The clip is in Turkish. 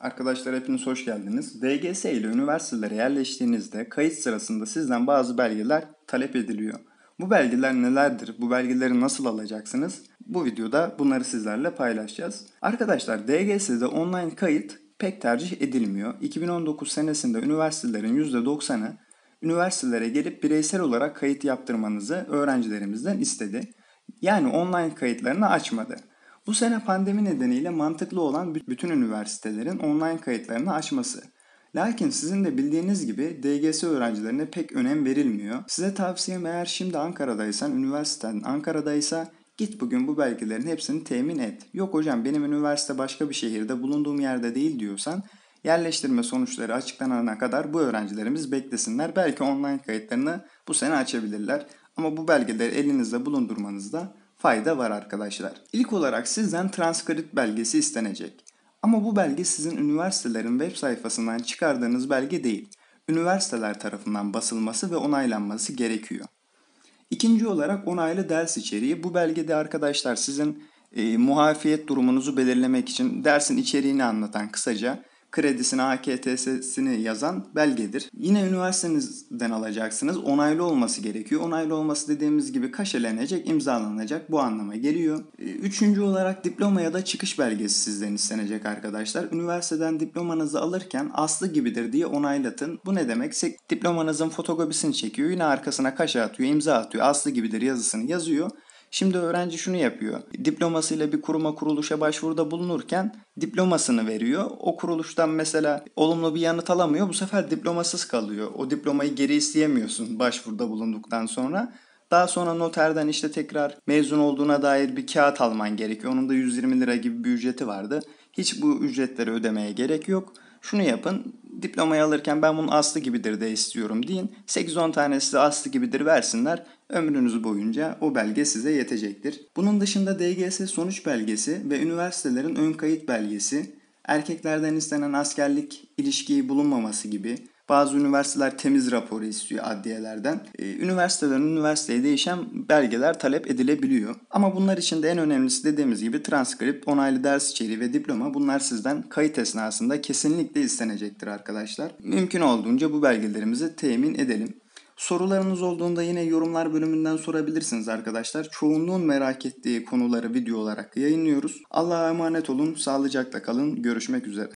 Arkadaşlar hepiniz hoş geldiniz. DGS ile üniversitelere yerleştiğinizde kayıt sırasında sizden bazı belgeler talep ediliyor. Bu belgeler nelerdir? Bu belgeleri nasıl alacaksınız? Bu videoda bunları sizlerle paylaşacağız. Arkadaşlar DGS'de online kayıt pek tercih edilmiyor. 2019 senesinde üniversitelerin %90'ı üniversitelere gelip bireysel olarak kayıt yaptırmanızı öğrencilerimizden istedi. Yani online kayıtlarını açmadı. Bu sene pandemi nedeniyle mantıklı olan bütün üniversitelerin online kayıtlarını açması. Lakin sizin de bildiğiniz gibi DGS öğrencilerine pek önem verilmiyor. Size tavsiyem eğer şimdi Ankara'daysan, üniversiten Ankara'daysa git bugün bu belgelerin hepsini temin et. Yok hocam benim üniversite başka bir şehirde, bulunduğum yerde değil diyorsan yerleştirme sonuçları açıklanana kadar bu öğrencilerimiz beklesinler. Belki online kayıtlarını bu sene açabilirler. Ama bu belgeleri elinizde bulundurmanızda fayda var arkadaşlar. İlk olarak sizden transkript belgesi istenecek. Ama bu belge sizin üniversitelerin web sayfasından çıkardığınız belge değil. Üniversiteler tarafından basılması ve onaylanması gerekiyor. İkinci olarak onaylı ders içeriği. Bu belgede arkadaşlar sizin muafiyet durumunuzu belirlemek için dersin içeriğini anlatan kısaca kredisini, AKTS'sini yazan belgedir. Yine üniversitenizden alacaksınız. Onaylı olması gerekiyor. Onaylı olması dediğimiz gibi kaşelenecek, imzalanacak bu anlama geliyor. Üçüncü olarak diploma ya da çıkış belgesi sizden istenecek arkadaşlar. Üniversiteden diplomanızı alırken aslı gibidir diye onaylatın. Bu ne demekse diplomanızın fotokopisini çekiyor. Yine arkasına kaşe atıyor, imza atıyor. Aslı gibidir yazısını yazıyor. Şimdi öğrenci şunu yapıyor. Diplomasıyla bir kuruma kuruluşa başvuruda bulunurken diplomasını veriyor. O kuruluştan mesela olumlu bir yanıt alamıyor. Bu sefer diplomasız kalıyor. O diplomayı geri isteyemiyorsun başvuruda bulunduktan sonra. Daha sonra noterden işte tekrar mezun olduğuna dair bir kağıt alman gerekiyor. Onun da 120 lira gibi bir ücreti vardı. Hiç bu ücretleri ödemeye gerek yok. Şunu yapın. Diplomayı alırken ben bunun aslı gibidir de istiyorum deyin. 8-10 tanesi de aslı gibidir versinler. Ömrünüz boyunca o belge size yetecektir. Bunun dışında DGS sonuç belgesi ve üniversitelerin ön kayıt belgesi, erkeklerden istenen askerlik ilişkiyi bulunmaması gibi bazı üniversiteler temiz raporu istiyor adliyelerden. Üniversiteden üniversiteye değişen belgeler talep edilebiliyor. Ama bunlar için de en önemlisi dediğimiz gibi transkript, onaylı ders içeriği ve diploma bunlar sizden kayıt esnasında kesinlikle istenecektir arkadaşlar. Mümkün olduğunca bu belgelerimizi temin edelim. Sorularınız olduğunda yine yorumlar bölümünden sorabilirsiniz arkadaşlar. Çoğunluğun merak ettiği konuları video olarak yayınlıyoruz. Allah'a emanet olun, sağlıcakla kalın, görüşmek üzere.